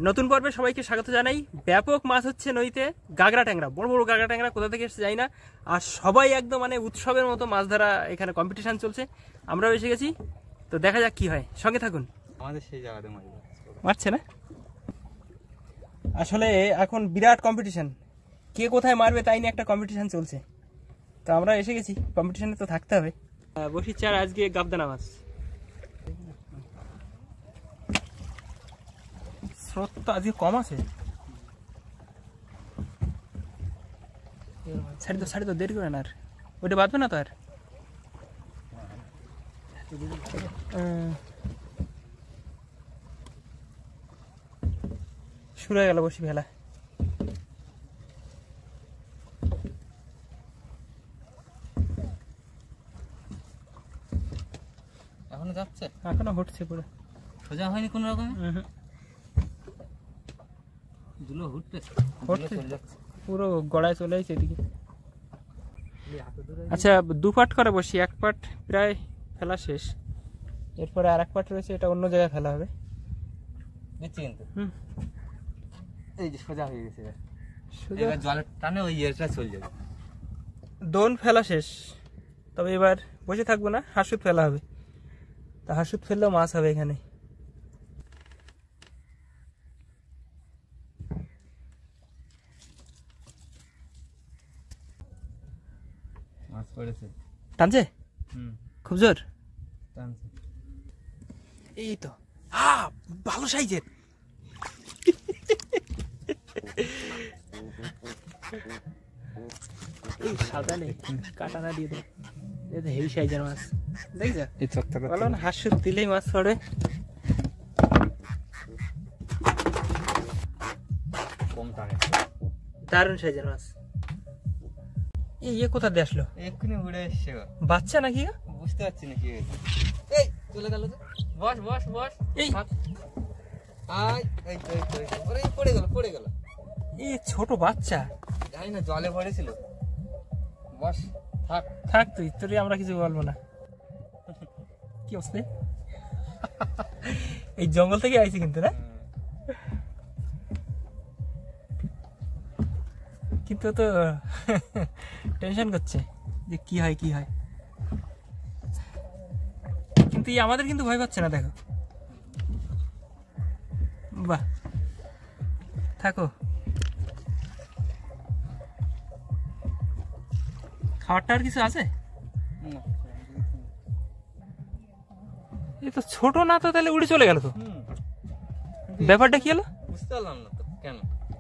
নতুন পর্বে সবাইকে স্বাগত জানাই। ব্যাপক মাছ হচ্ছে নদীতে, গাগরা ট্যাংরা, বড় বড় গাগরা ট্যাংরা কোথা থেকে এসে যাই না। আর সবাই একদম মানে উৎসবের মতো মাছ ধরা, এখানে কম্পিটিশন চলছে, আমরাও এসে গেছি। তো দেখা যাক কি হয়, সঙ্গে থাকুন। আমাদের সেই জায়গাতে মারছে না, আসলে এখন বিরাট কম্পিটিশন, কে কোথায় মারবে তাই নিয়ে একটা কম্পিটিশন চলছে। তো আমরা এসে গেছি, কম্পিটিশনে তো থাকতে হবে। বসির চার আজকে গাবদানা মাছ, স্রোত তো আজকে কম আছে। ছাড়ি তো দেরি করে না, আর ওইটা বাঁধবে না তো আর। শুরু হয়ে গেল বসি ভেলা। এখনো যাচ্ছে, এখনো হটছে, পুরো সোজা হয়নি কোন রকমে। পুরো গড়ায় চলে আসছে এদিকে। আচ্ছা, দু পাট করে বসি, এক পাট প্রায় ফেলা শেষ, এরপরে আর এক পাট রয়েছে, এটা অন্য জায়গায় ফেলা হবে। কিন্তু এই যে সোজা হয়ে গেছে, এবার জলের টানে ওই ইয়েটা চলে যাবে। দোন ফেলা শেষ, তবে এবার বসে থাকবো না, হাঁসুত ফেলা হবে। তা হাঁসুত ফেললেও মাছ হবে এখানে। মাছ পড়েছে, টানছে খুব জোর, টানছে। এই তো ভালো সাইজের। এই সাদা নেই, কাটা না দিয়ে দেয়, হেভি সাইজের মাছ দেখছো। বলো না, হাঁসুর দিলেই মাছ পড়ে। দারুণ সাইজের মাছ। এই কোথা দিয়ে আসলো? এক্ষুনি উড়ে এসছে। বাচ্চা নাকি? বুঝতে পারছি না কি হয়েছে। এই চলে গেল তো। বস বস বস। এই আয়, এই তো এই তো আরে পড়ে গেল। এই ছোট বাচ্চা, জানি না জলে পড়েছিল। বস, থাক তুই, তোরই আমরা কিছু বলবো না। কি অবস্থা? এই জঙ্গল থেকে আইছি কিন্তু, না কিন্তু তো টেনশন করছে যে কি হয়। কিন্তু আমাদের কিন্তু ভয় পাচ্ছে না, দেখো। বাহ, থাকো। খাবারটা আর কিছু আছে? এই তো ছোট না তো, তাহলে উড়ে চলে গেল তো। ব্যাপারটা কি হলো বুঝতে পারলাম না তো কেন।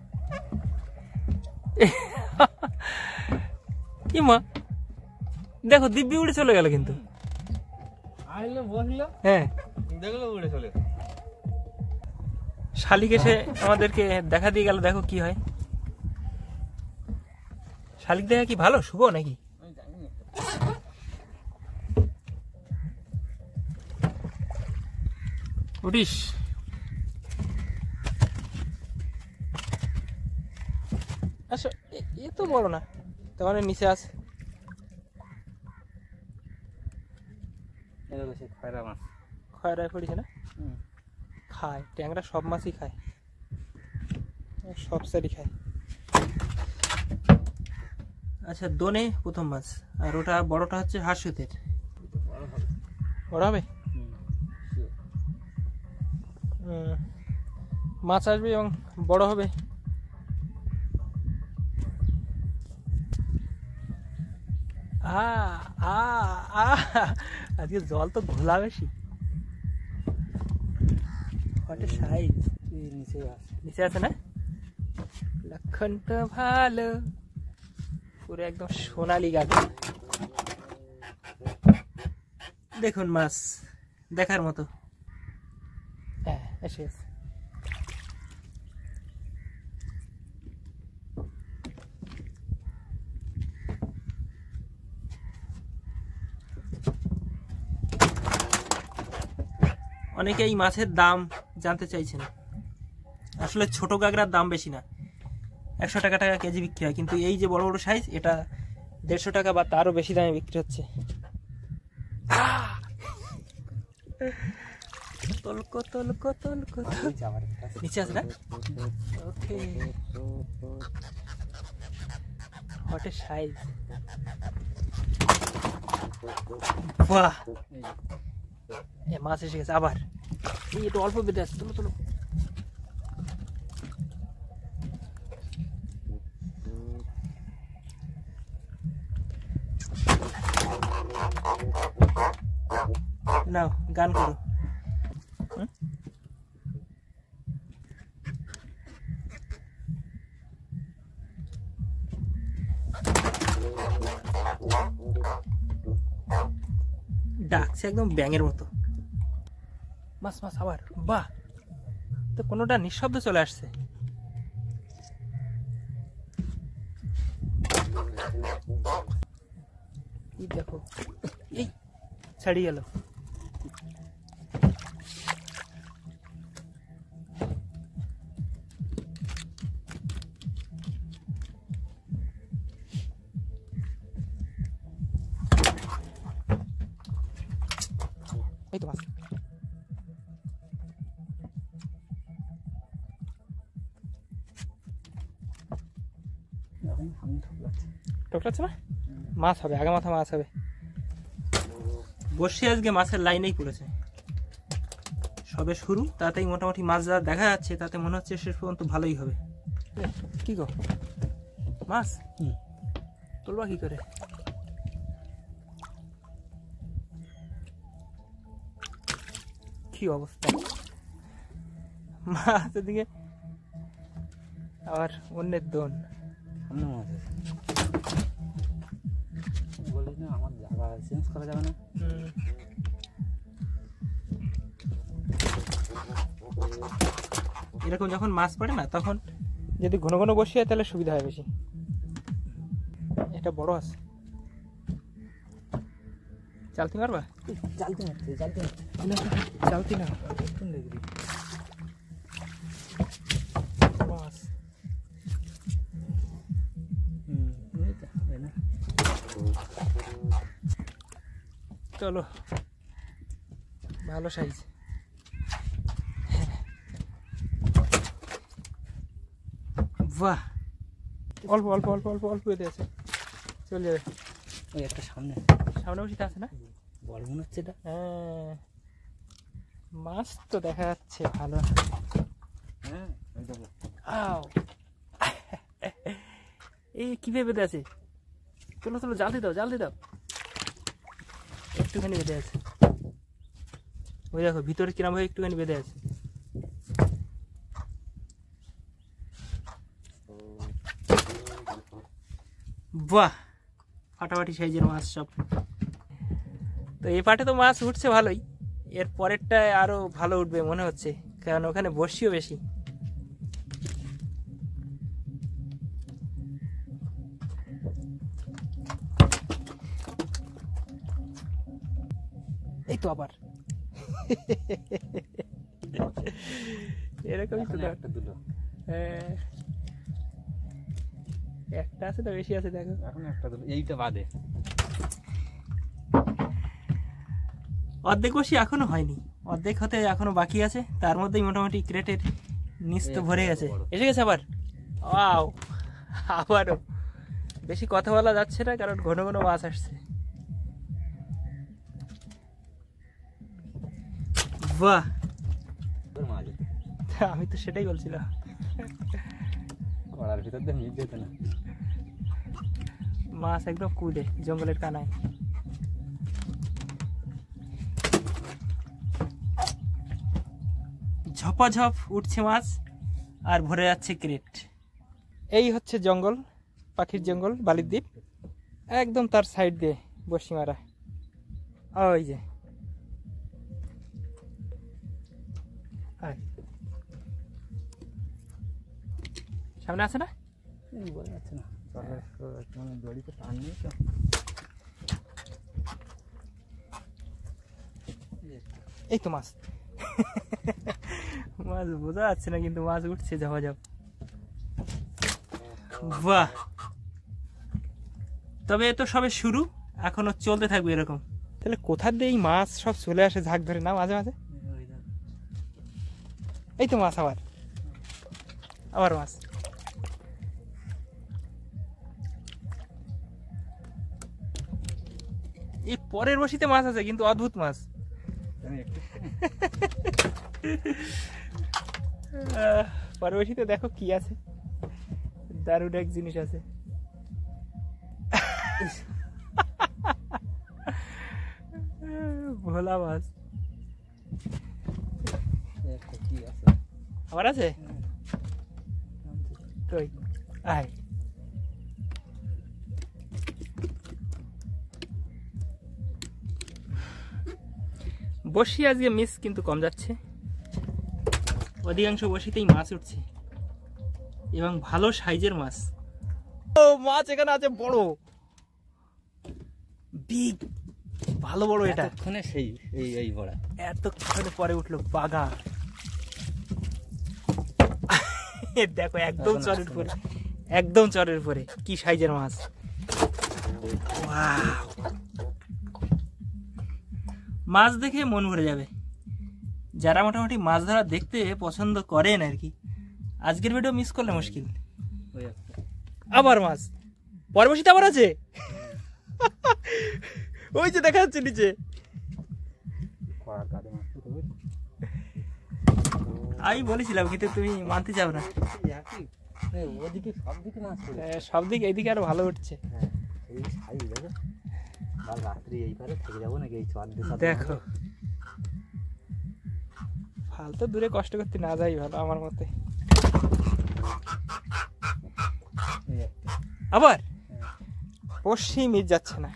কি মা, দেখো দিব্যি উড়ে চলে গেল কিন্তু। আইলো বসলো, হ্যাঁ দেখলো উড়ে চলে। শালিক এসে আমাদেরকে দেখা দিয়ে গেল, দেখো কি হয়। শালিক দেখা কি ভালো, শুভ নাকি? উঠিস। আচ্ছা, এ তো বড় না, তোমার নিচে আছে। খয়রা মাছ, খয়রায় পড়েছে না? খায় ট্যাংরা, সব মাছই খায়, সব সারি খায়। আচ্ছা, দোনে প্রথম মাছ, আর ওটা বড়টা হচ্ছে হাঁসুতের। বড় হবে, মাছ আসবে এবং বড় হবে। আজকে জল তো ঘোলা বেশি। সাইজ নিচে আছে না? লক্ষণ তো ভালো, পুরো একদম সোনালি গাছ। দেখুন মাছ দেখার মতো। হ্যাঁ, এসে গেছে। অনেকে এই মাছের দাম জানতে চাইছেন। আসলে ছোট গাগরার দাম বেশি না, 100 টাকা কেজি বিক্রি হয়, কিন্তু এই যে বড় বড় সাইজ, এটা 150 টাকা বা তারও বেশি দামে বিক্রি হচ্ছে। তলকো তলকো তলকো। নিচে আছে না? Okay, what a size! বাহ, এ মাছ এসে গেছে আবার। এই একটু অল্প বেঁধে আছে, তোলো তোলো। নাও গান করো। ডাকছে একদম ব্যাঙের মতো। মাছ মাছ আবার, বাহ, তো কোনোটা নিঃশব্দে চলে আসছে। এই দেখো, এই ছাড়িয়ে গেল। এই তো মাছ। ঠকলাচ্ছে না? মাছ হবে, আগা মাথা মাছ হবে। বসে আজকে মাছের লাইনেই পড়েছে, সবে শুরু, তাতেই মোটামুটি মাছ যা দেখা যাচ্ছে তাতে মনে হচ্ছে শেষ পর্যন্ত ভালোই হবে। কি গো, মাছ তুলবা কি করে? কি অবস্থা মাছের দিকে, আবার অন্যের দোন। সামনে মাছ আছে, বলি না আমার জায়গা চেঞ্জ করা যাবে না। এরকম যখন মাছ পড়ে না, তখন যদি ঘন ঘন বসি হয় তাহলে সুবিধা হয় বেশি। এটা বড় আছে, চালতি মারবা? জালতি মারছে, জালতি মারছে, চালতি না মাছ। চলো, ভালো সাইজ। বাহ, অল্প অল্প অল্প অল্প অল্প বেঁধে আছে, চলে যাবে। ওই একটা সামনে সামনে বসিতে আছে না? বড় মনে হচ্ছে এটা। হ্যাঁ, মাছ তো দেখা যাচ্ছে ভালো। হ্যাঁ, আও, এই কিভাবে বেঁধে আছে? চলো চলো, জাল দিয়ে দাও, জাল দিয়ে দাও। একটুখানি বেঁধে আছে, ওই দেখো ভিতরে কিরম ভাবে একটুখানি বেঁধে আছে। বাহ, ফাটাফাটি সাইজের মাছ সব। তো এই পাটে তো মাছ উঠছে ভালোই, এর পরেরটায় আরো ভালো উঠবে মনে হচ্ছে, কারণ ওখানে বড়শিও বেশি। এই তো আবার এরকমই তো একটা দুটো, একটা আছে তো বেশি আছে, দেখো এখন একটা দুটো, এইটা বাদে অর্ধেক বসি এখনো হয়নি, অর্ধেক হতে এখনো বাকি আছে। তার মধ্যেই মোটামুটি ক্রেটের নিচ তো ভরে গেছে, এসে গেছে আবার। ওয়াও, আবারও। বেশি কথা বলা যাচ্ছে না কারণ ঘন ঘন মাছ আসছে। বাহ, আমি তো সেটাই বলছিলাম, কড়ার ভিতর দিয়ে মিট যেত না। মাছ একদম কুদে জঙ্গলের কানায়। ঝপাঝপ উঠছে মাছ আর ভরে যাচ্ছে ক্রেট। এই হচ্ছে জঙ্গল, পাখির জঙ্গল, বালির দ্বীপ, একদম তার সাইড দিয়ে বসি মারা। ওই যে সামনে আছে না? বোঝা যাচ্ছে না, মানে দড়িতে টান নেই তো। এই তো মাছ মাছ বোঝা যাচ্ছে না কিন্তু মাছ উঠছে ঝপাঝপ। বাহ, তবে এ তো সবে শুরু, এখনো চলতে থাকবে এরকম। তাহলে কোথা দিয়ে এই মাছ সব চলে আসে ঝাঁক ধরে না মাঝে মাঝে? এই তো মাছ, আবার আবার মাছ। এই পরের বসিতে মাছ আছে, কিন্তু অদ্ভুত মাছ। পরের বসিতে দেখো কি আছে, দারুণ এক জিনিস আছে। ভোলা মাছ আবার আছে। কই আয়, বসি আজকে মিস কিন্তু কম যাচ্ছে, অধিকাংশ বসিতেই মাছ উঠছে এবং ভালো সাইজের মাছ। ও মাছ এখানে আছে বড়, বিগ, ভালো বড়। এটা সেই এই বড়, এতক্ষণ পরে উঠলো বাগা। দেখো একদম চরের উপরে, একদম চরের উপরে, কি সাইজের মাছ। মাছ দেখে মন ভরে যাবে, যারা মোটামুটি মাছ ধরা দেখতে পছন্দ করেন আর কি। আজকের ভিডিও মিস করলে মুশকিল। আবার মাছ, পরবর্তীতে আবার আছে, ওই যে দেখা যাচ্ছে নিচে। আমি বলেছিলাম কিন্তু তুমি মানতে চাও না। সব দিকে এইদিকে আরো ভালো উঠছে। দেখো ফালতু দূরে কষ্ট করতে না যাই ভালো আমার মতে। আবার পশ্চিম মিস যাচ্ছে না,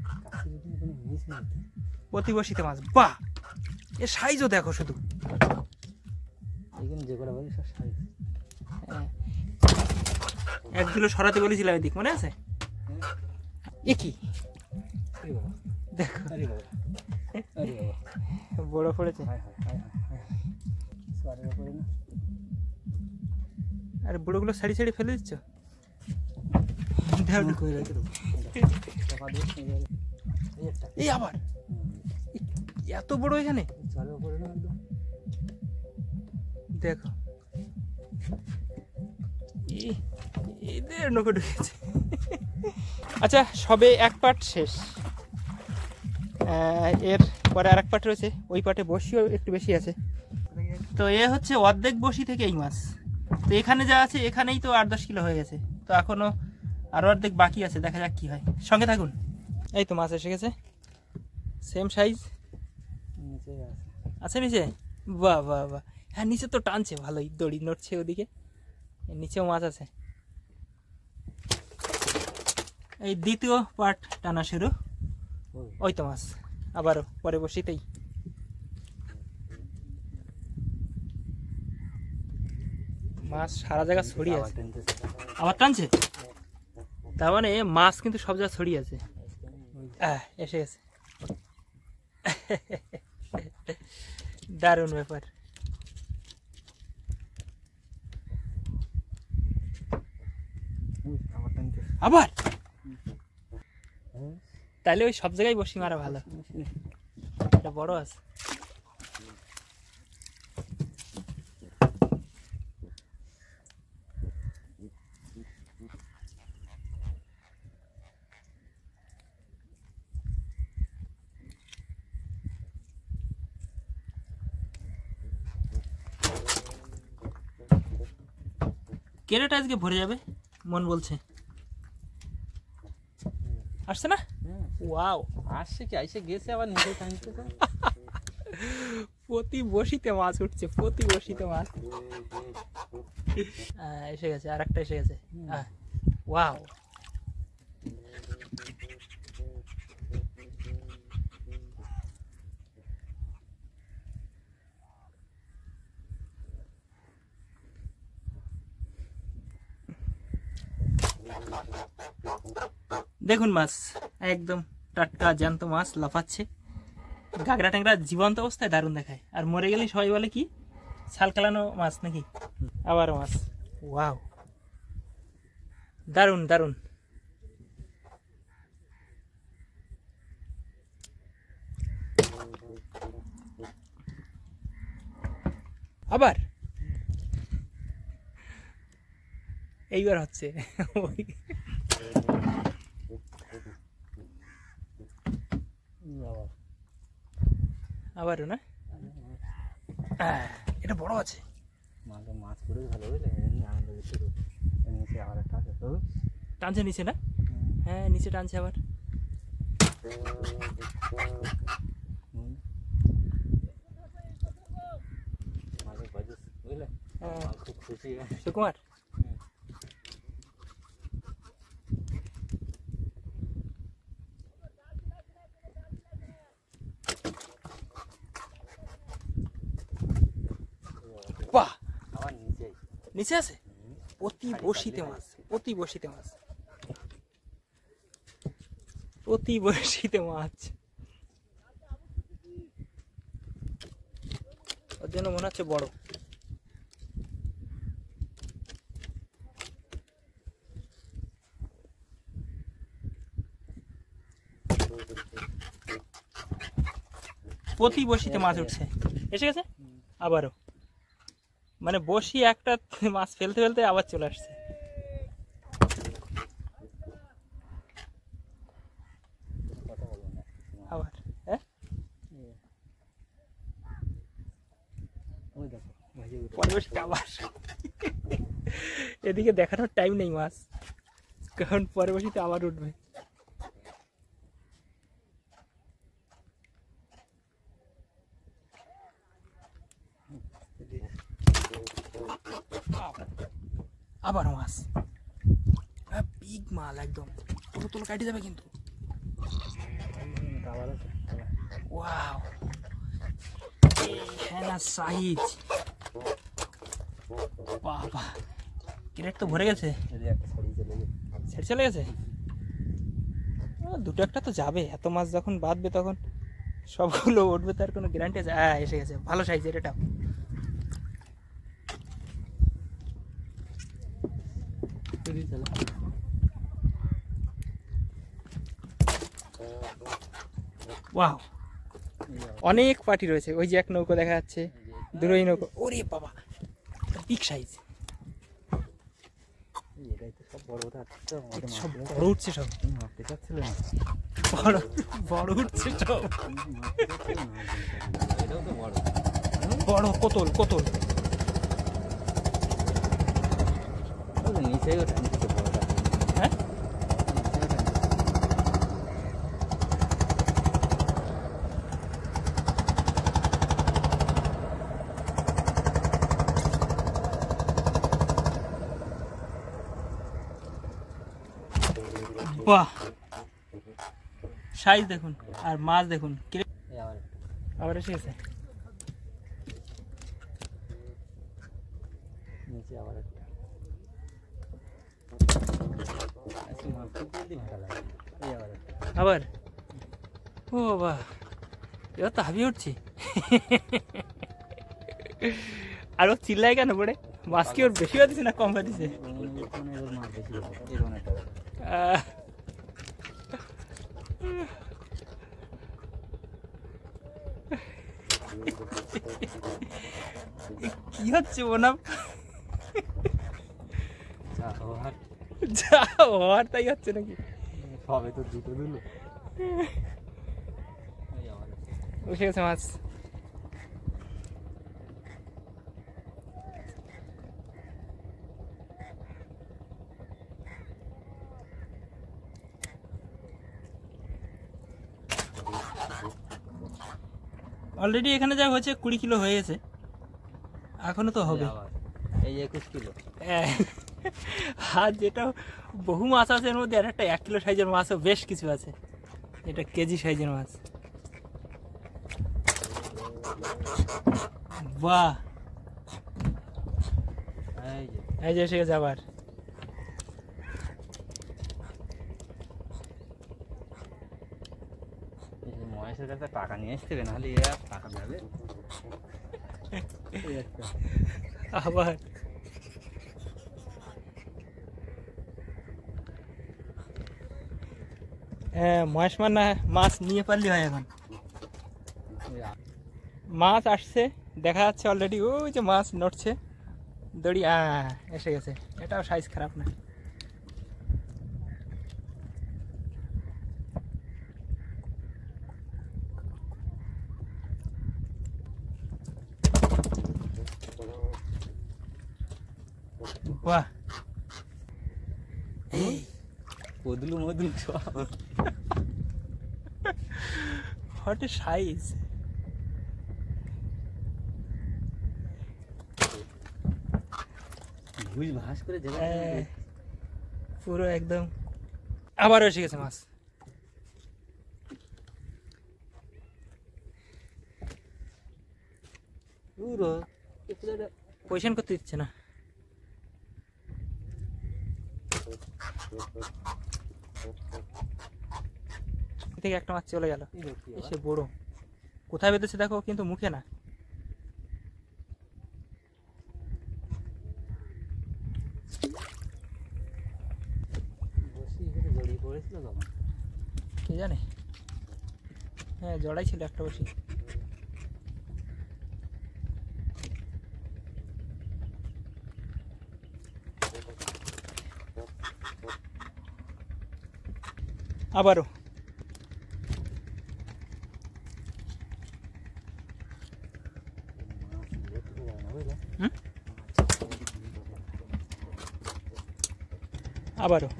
প্রতিবসিতে মাছ। বাহ, এ সাইজও দেখো শুধু। এক কিলো সরাতে বলেছিলাম এদিক, মনে আছে? এ কি দেখো, বড় পড়েছে। আরে বুড়োগুলো সারি সারি ফেলে দিচ্ছ। এই আবার এত বড় এখানে, দেখো এদের নৌকো ঢুকেছে। আচ্ছা, সবে এক পার্ট শেষ, এর পরে আর এক পার্ট রয়েছে। ওই পার্টে বসিও একটু বেশি আছে। তো এ হচ্ছে অর্ধেক বসি থেকে এই মাছ। তো এখানে যা আছে এখানেই তো 8-10 কিলো হয়ে গেছে। তো এখনো আরো অর্ধেক বাকি আছে, দেখা যাক কি হয়, সঙ্গে থাকুন। এই তো মাছ এসে গেছে, সেম সাইজ আছে নিচে। বাহ বাহ বাহ, হ্যাঁ নিচে তো টানছে ভালোই, দড়ি নড়ছে ওদিকে, নিচেও মাছ আছে। এই দ্বিতীয় পার্ট টানা শুরু। ওই তো মাছ আবারও পরে বসিতেই। মাছ সারা জায়গা ছড়িয়ে আছে, আবার টানছে। তার মানে মাছ কিন্তু সব জায়গায় ছড়িয়ে আছে। এসে গেছে, দারুণ ব্যাপার। আবার তাহলে ওই সব জায়গায় বসি মারা ভালো, এটা বড় আছে। কেরেটা আজকে ভরে যাবে মন বলছে। আসছে না? ওয়াও, আসছে কি, আইসে গেছে আবার নিজে টানছে। প্রতি বসিতে মাছ উঠছে, প্রতি বসিতে মাছ এসে গেছে। আর একটা এসে গেছে। ওয়াও, দেখুন মাছ একদম টাটকা জ্যান্ত মাছ লাফাচ্ছে। গাগরা ট্যাংরা জীবন্ত অবস্থায় দারুণ দেখায়, আর মরে গেলে সবাই বলে কি ছাল কালানো মাছ নাকি। আবার মাছ, ওয়াও, দারুণ দারুণ। আবার এইবার হচ্ছে আবারও না, এটা বড় আছে। মাছ পড়ে ভালো বুঝলে, আনন্দ বেশি। নিচে আবার একটা আছে তো, টানছে নিচে না? হ্যাঁ নিচে টানছে আবার। বুঝলে খুব খুশি সুকুমার। বাহ, আবার নিচে নিচে আছে প্রতি বসিতে মাছ, প্রতি বসিতে মাছ, প্রতি বসিতে মাছ। ওর জন্য মনে হচ্ছে বড়। প্রতি বসিতে মাছ উঠছে, এসে গেছে আবারও। মানে বসি একটা মাছ ফেলতে ফেলতে আবার চলে আসছে। আবার হ্যাঁ পরিবেশটা আবার এদিকে দেখানোর টাইম নেই মাছ, কারণ পরে বসিতে আবার উঠবে। আবার মাছ, বিগ মাল একদম, পুরো তোলো কাটে যাবে কিন্তু। ওয়াও, হ্যাঁ না সাইজ, বাবা ক্রেট তো ভরে গেছে, ছেড়ে চলে গেছে। দুটো একটা তো যাবে, এত মাছ যখন বাঁধবে তখন সবগুলো উঠবে, তার কোনো গ্যারান্টি আছে? হ্যাঁ এসে গেছে, ভালো সাইজের এটা। ওয়াও, অনেক পার্টি রয়েছে। ওই যে এক নৌকো দেখা যাচ্ছে, দুটোই নৌকো। ওরে বাবা, বিগ সাইজ, সব বড় উঠছে সব, বড় উঠছে সব, বড় কোতল কোতল। নিচে হ্যাঁ বাহ, সাইজ দেখুন আর মাছ দেখুন। আবার এসে গেছে নিচে আবার একটা। আবার ও বাহ, এবার তো হাবিয়ে উঠছি। আর ও চিল্লায় কেন পড়ে? মাছ কি ওর বেশি বাঁধিছে না কম বাঁধিছে? কি হচ্ছে ওনাম? যা হওয়ার তাই হচ্ছে নাকি? সবে তো দুটো দিল, বসে গেছে মাছ। অলরেডি এখানে যা হয়েছে 20 কিলো হয়ে গেছে, এখনো তো হবে। এই 21 কিলো। আর যেটা বহু মাছ আছে এর মধ্যে, আর একটা 1 কিলো সাইজের মাছও বেশ কিছু আছে। এটা কেজি সাইজের মাছ। বাহ, এই যে এসে গেছে আবার। মহেশের কাছে টাকা নিয়ে আসতে হবে, নাহলে টাকা দেবে আবার। হ্যাঁ মহেশ মান্না মাছ নিয়ে পারলি হয়। এখন মাছ আসছে দেখা যাচ্ছে অলরেডি, ওই যে মাছ নড়ছে, দড়ি এসে গেছে, এটাও সাইজ খারাপ না। বাহ, কদলু মদলু সব। What a size! ভুজ ভাস করে জায়গা পুরো একদম। আবারও এসে গেছে মাছ। পুরো পজিশন করতে দিচ্ছে না। এ থেকে একটা মাছ চলে গেল, এসে বড়। কোথায় বেঁধেছে দেখো, কিন্তু মুখে না। জড়িয়ে পড়েছিল তখন, কে জানে। হ্যাঁ, জড়াই ছিল একটা বসি। আবারও আবারও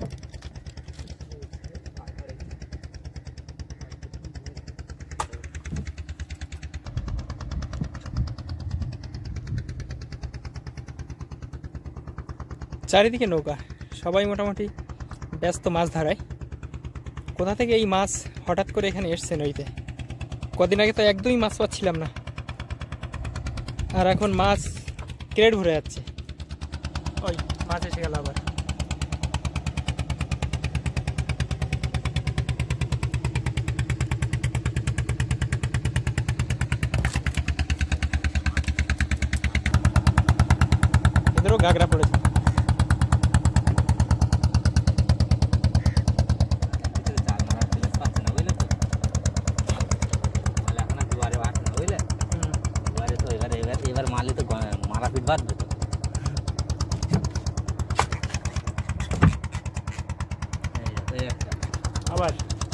চারিদিকে নৌকা, সবাই মোটামুটি ব্যস্ত মাছ ধরায়। কোথা থেকে এই মাছ হঠাৎ করে এখানে এসছে নইতে? কদিন আগে তো একদমই মাছ পাচ্ছিলাম না, আর এখন মাছ ক্রেট ভরে যাচ্ছে। ওই মাছ এসে গেল আবার। এদেরও গাগরা পড়েছে। মারলে তো মারা পিট বাঁধবে তো। আবার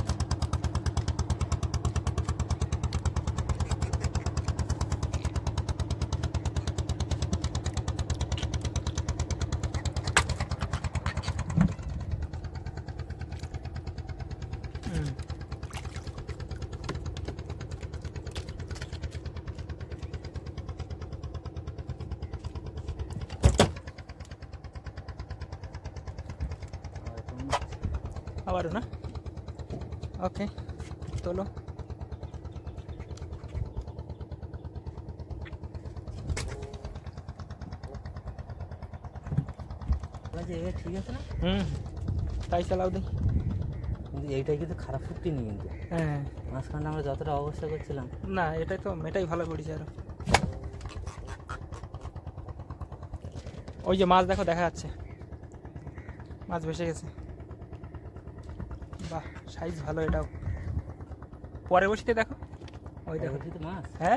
আবারও না। ওকে, তোলো। ঠিক আছে না? তাই চালাও দেখি। কিন্তু এইটাই কিন্তু খারাপ ফুটতিনি কিন্তু। হ্যাঁ, মাঝখানে আমরা যতটা অবস্থা করছিলাম, না এটাই তো, এটাই ভালো পড়েছে। আরো ওই যে মাছ দেখো, দেখা যাচ্ছে মাছ ভেসে গেছে। বাহ, সাইজ ভালো এটাও। পরে বসিতে দেখো, ওই দেখো মাছ। হ্যাঁ,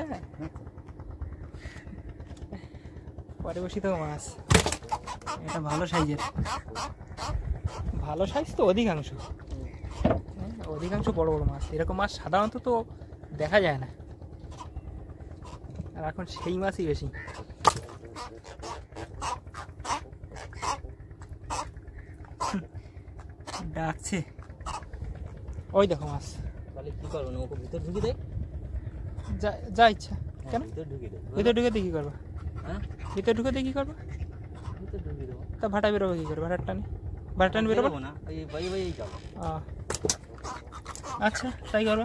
পরে বসিতেও মাছ। এটা ভালো সাইজের, ভালো সাইজ তো অধিকাংশ। অধিকাংশ বড় বড় মাছ। এরকম মাছ সাধারণত তো দেখা যায় না, আর এখন সেই মাছই বেশি। ডাকছে, ওই দেখো মাছ। তাহলে কি করবো, নৌকো ভিতর ঢুকে দেয়? যা ইচ্ছা। কেন ভিতর ঢুকে দেয়? ভিতর ঢুকে দিয়ে কি করবো? হ্যাঁ, ভিতর ঢুকে দিয়ে কি করবো? ভিতর ঢুকে দেবো। তা ভাটা বেরোবে কি করে? ভাটার টানি বেরোবো না, ওই বাইরে যাবো। আচ্ছা, তাই করবো।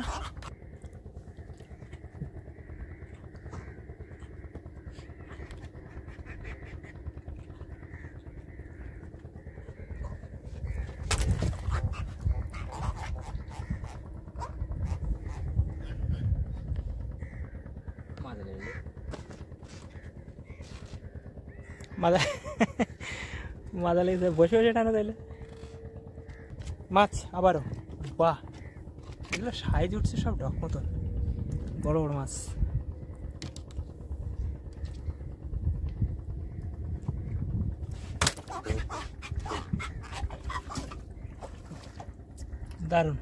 মাজা লেগেছে, বসে বসে টানো তাইলে মাছ। আবারও বাহ, এগুলো সাইজ উঠছে সব ডক মতন, বড় বড় মাছ। দারুণ।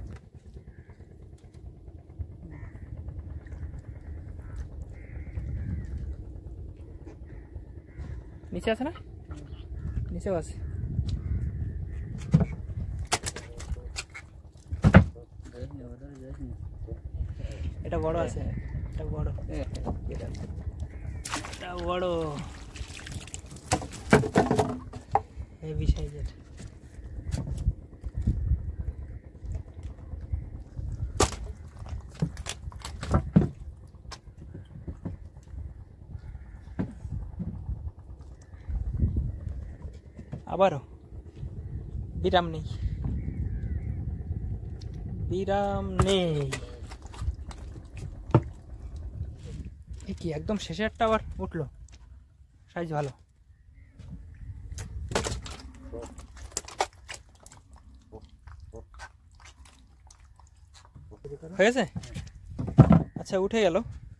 নিচে আছে না? নিচেও আছে। এটা বড় আছে, এটা বড়, এটা বড় হেভি সাইজের। আবারও বিরাম নেই, বিরাম নেই। কি একদম শেষে একটা আবার উঠলো, সাইজ ভালো। হয়েছে? আচ্ছা, উঠে গেল।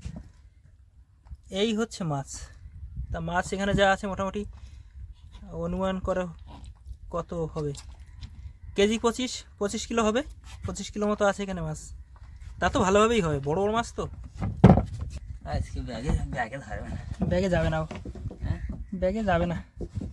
এই হচ্ছে মাছ। তা মাছ এখানে যা আছে মোটামুটি অনুমান করো কত হবে, কেজি 25 কিলো হবে। 25 কিলো মতো আছে এখানে মাছ। তা তো ভালোভাবেই হবে, বড় বড় মাছ তো। আজকে ব্যাগে ব্যাগে ধরবে না, ব্যাগে যাবে না, ব্যাগে যাবে না।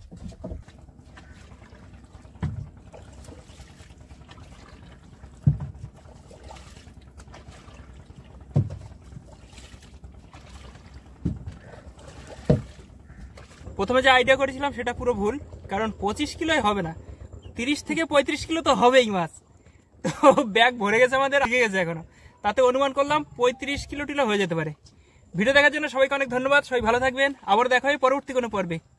প্রথমে যে আইডিয়া করেছিলাম সেটা পুরো ভুল, কারণ 25 কিলোই হবে না, 30 থেকে 35 কিলো তো হবেই মাছ। তো ব্যাগ ভরে গেছে আমাদের, আগে গেছে এখনো। তাতে অনুমান করলাম 35 কিলো টিলো হয়ে যেতে পারে। ভিডিও দেখার জন্য সবাইকে অনেক ধন্যবাদ। সবাই ভালো থাকবেন, আবার দেখা হবে পরবর্তী কোনো পর্বে।